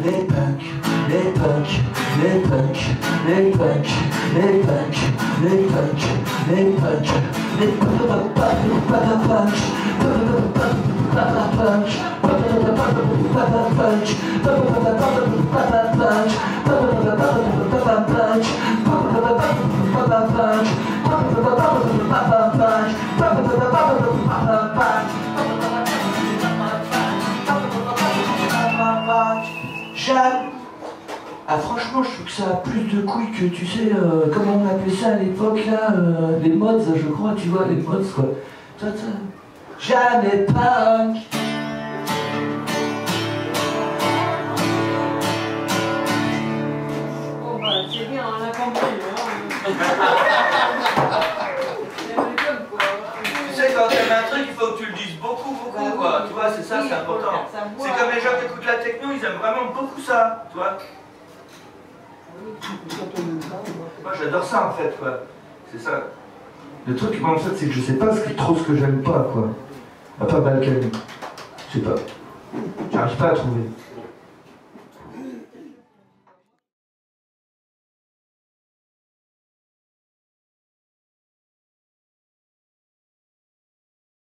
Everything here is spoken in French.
les punks, les punks, les punks, les punks, les punks, les punks, les punks, les Jeanne. Ah franchement je trouve que ça a plus de couilles que tu sais comment on appelait ça à l'époque là, les mods je crois, tu vois, les mods quoi. Jeanne est punk. Bon bah c'est bien, on a compris Tu sais, quand t'aimes un truc, il faut que tu le dises beaucoup, quoi. Tu vois, c'est ça, c'est important. C'est comme les gens qui écoutent la techno, ils aiment vraiment beaucoup ça, tu vois. Moi, j'adore ça, en fait, quoi. C'est ça. Le truc, moi, en fait, c'est que je sais pas trop ce que j'aime pas, quoi. À part Balkany. Je sais pas. J'arrive pas à trouver.